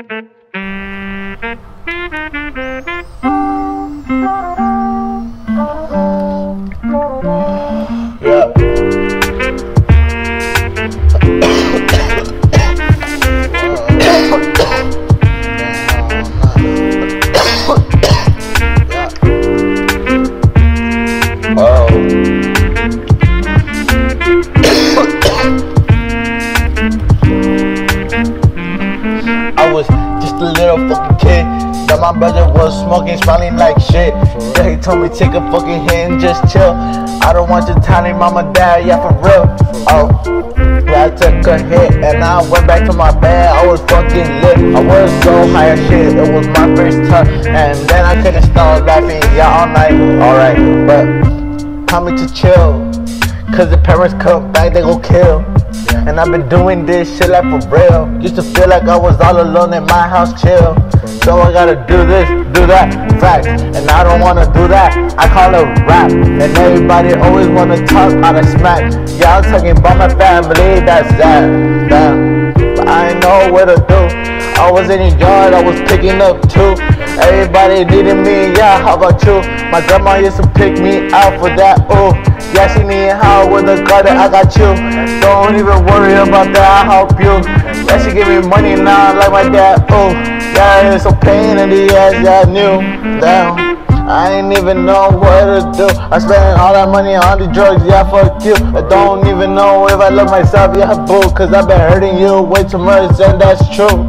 I was just a little fucking kid that my brother was smoking, smiling like shit. Yeah, he told me take a fucking hit and just chill. I don't want your tiny mama, dad, yeah, for real. Oh, yeah, I took a hit and I went back to my bed. I was fucking lit. I was so high as shit. It was my first time, and then I couldn't stop laughing, yeah, all night. Alright, but tell me to chill, cause the parents come back, they gon' kill. And I've been doing this shit like for real. Used to feel like I was all alone in my house, chill. So I gotta do this, do that, fact. And I don't wanna do that, I call it rap. And everybody always wanna talk out of smack. Yeah, I'm talking about my family, that's that. Damn, but I ain't know what to do. I was in the yard, I was picking up too. Everybody needed me, yeah, how about you? My grandma used to pick me out for that, ooh. Yeah, she need help with the garden, I got you. Don't even worry about that, I'll help you. Yeah, she give me money now, like my dad, ooh. Yeah, it's a pain in the ass, yeah, I knew. Damn, I ain't even know what to do. I spent all that money on the drugs, yeah, fuck you. I don't even know if I love myself, yeah, boo. Cause I've been hurting you way too much, and that's true.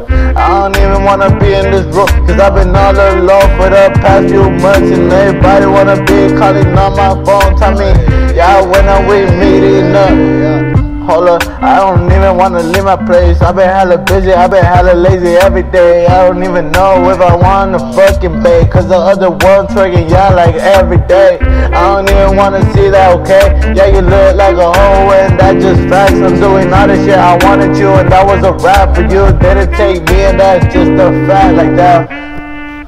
I don't even wanna be in this room, cause I've been all alone for the past few months. And everybody wanna be calling on my phone, tell me, yeah, when are we meeting up? Hold up, I don't even wanna leave my place. I've been hella busy, I've been hella lazy every day. I don't even know if I wanna fucking bake, cause the other one twerking, yeah, like every day. I don't even wanna see that, okay? Yeah, you look like a hoe and that just facts. I'm doing all the shit I wanted you, and that was a rap for you. Didn't take me, and that's just a fact like that.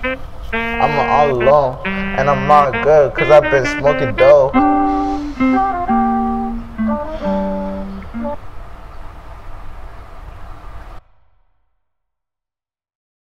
I'm all alone, and I'm not good, cause I've been smoking dope.